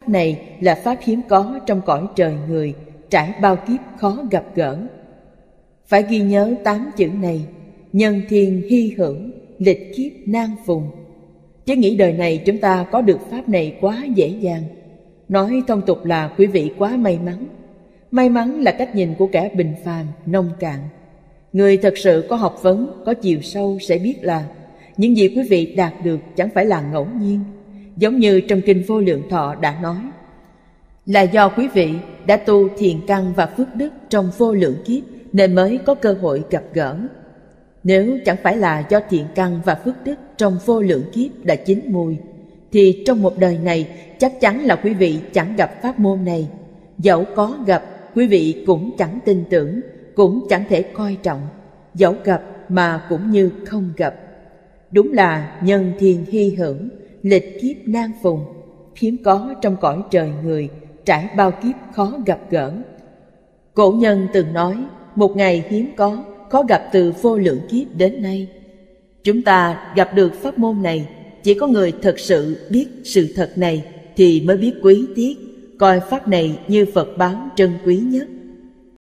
này là pháp hiếm có trong cõi trời người, trải bao kiếp khó gặp gỡ. Phải ghi nhớ 8 chữ này: nhân thiên hy hưởng, lịch kiếp nan phùng. Chứ nghĩ đời này chúng ta có được pháp này quá dễ dàng. Nói thông tục là quý vị quá may mắn. May mắn là cách nhìn của kẻ bình phàm, nông cạn. Người thật sự có học vấn, có chiều sâu sẽ biết là những gì quý vị đạt được chẳng phải là ngẫu nhiên. Giống như trong Kinh Vô Lượng Thọ đã nói, là do quý vị đã tu thiền căn và phước đức trong vô lượng kiếp nên mới có cơ hội gặp gỡ. Nếu chẳng phải là do thiện căn và phước đức trong vô lượng kiếp đã chín mùi, thì trong một đời này chắc chắn là quý vị chẳng gặp pháp môn này. Dẫu có gặp, quý vị cũng chẳng tin tưởng, cũng chẳng thể coi trọng. Dẫu gặp mà cũng như không gặp. Đúng là nhân thiên hy hưởng, lịch kiếp nan phùng, hiếm có trong cõi trời người, trải bao kiếp khó gặp gỡ. Cổ nhân từng nói, một ngày hiếm có, khó gặp từ vô lượng kiếp đến nay. Chúng ta gặp được pháp môn này, chỉ có người thật sự biết sự thật này thì mới biết quý tiếc, coi pháp này như Phật báo trân quý nhất.